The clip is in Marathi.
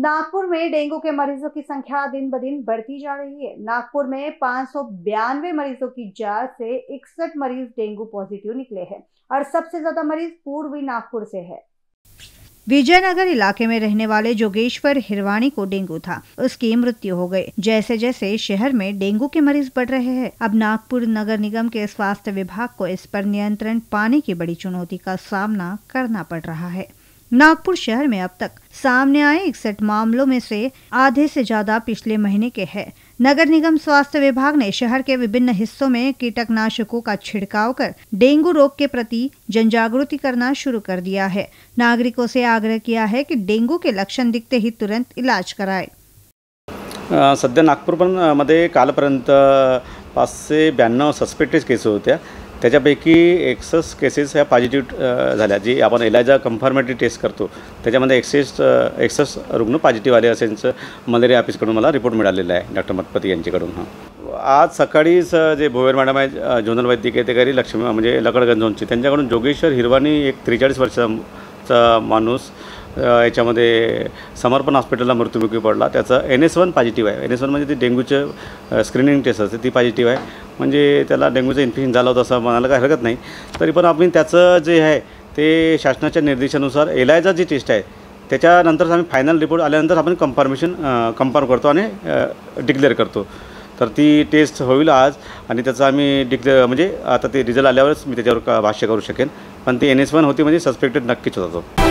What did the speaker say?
नागपुर में डेंगू के मरीजों की संख्या दिन ब दिन बढ़ती जा रही है। नागपुर में 592 मरीजों की जांच से 61 मरीज डेंगू पॉजिटिव निकले हैं और सबसे ज्यादा मरीज पूर्वी नागपुर से है। विजयनगर इलाके में रहने वाले जोगेश्वर हिरवाणी को डेंगू था, उसकी मृत्यु हो गई। जैसे जैसे शहर में डेंगू के मरीज बढ़ रहे हैं, अब नागपुर नगर निगम के स्वास्थ्य विभाग को इस पर नियंत्रण पाने की बड़ी चुनौती का सामना करना पड़ रहा है। नागपुर शहर में अब तक सामने आए 61 मामलों में से आधे से ज्यादा पिछले महीने के हैं। नगर निगम स्वास्थ्य विभाग ने शहर के विभिन्न हिस्सों में कीटनाशकों का छिड़काव कर डेंगू रोग के प्रति जनजागृति करना शुरू कर दिया है। नागरिकों से आग्रह किया है कि डेंगू के लक्षण दिखते ही तुरंत इलाज कराएं। सध्या नागपूरमध्ये कालपर्यंत 592 सस्पेक्टेड केसेस होत्या। त्याच्यापैकी 61 केसेस ह्या पॉझिटिव्ह झाल्या, जी आपण एलायजा कन्फर्मेटरी टेस्ट करतो त्याच्यामध्ये 61 रुग्ण पॉझिटिव्ह आले असल्याचं मलेरिया ऑफिसकडून मला रिपोर्ट मिळालेला आहे, डॉक्टर मतपती यांच्याकडून। आज सकाळीच जे भोयर मॅडम आहे झोनल वैद्यकीय अधिकारी लक्ष्मी म्हणजे लकडगंज झोनची, त्यांच्याकडून जोगेश्वर हिरवाणी एक 43 वर्षाचा माणूस याच्यामध्ये समर्पण हॉस्पिटलला मृत्युमुखी पडला। त्याचा NS1 पॉझिटिव्ह आहे। NS1 म्हणजे ती डेंग्यूचं स्क्रीनिंग टेस्ट असते, ती पॉझिटिव्ह आहे, म्हणजे त्याला डेंग्यूचं इन्फेक्शन झालं होतं असं म्हणायला काही हरकत नाही। तरी पण आम्ही त्याचं जे आहे ते शासनाच्या निर्देशानुसार एलायजा जी टेस्ट आहे त्याच्यानंतर आम्ही फायनल रिपोर्ट आल्यानंतर आपण कन्फर्म करतो आणि डिक्लेअर करतो। तर ती टेस्ट होईल आज आणि त्याचं आम्ही म्हणजे आता ते रिझल्ट आल्यावरच मी त्याच्यावर भाष्य करू शकेन, पण ती NS1 होती म्हणजे सस्पेक्टेड नक्कीच होता तो।